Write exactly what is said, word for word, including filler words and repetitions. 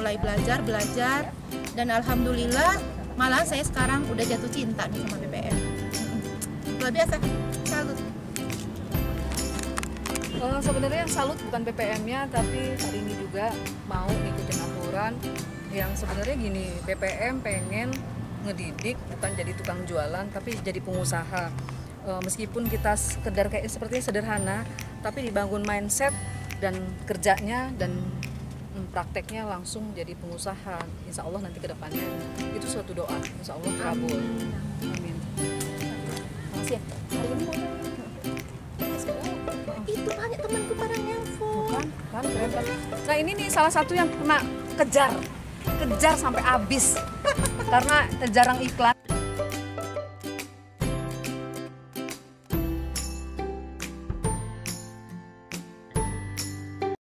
mulai belajar belajar dan alhamdulillah malah saya sekarang udah jatuh cinta nih sama P P M. Luar biasa, salut. Uh, sebenarnya yang salut bukan P P M-nya, tapi hari ini juga mau ngikutin aturan yang sebenarnya gini, P P M pengen ngedidik bukan jadi tukang jualan tapi jadi pengusaha. Uh, meskipun kita sekedar kayak sepertinya sederhana, tapi dibangun mindset dan kerjanya dan hmm, prakteknya langsung jadi pengusaha. Insya Allah nanti ke depannya itu suatu doa, insya Allah kabul. Amin. Makasih ya. Hari ini mau Itu banyak temanku pada nelpon. kan, kan keren kan. Nah ini nih salah satu yang kena kejar, kejar sampai habis karena jarang iklan.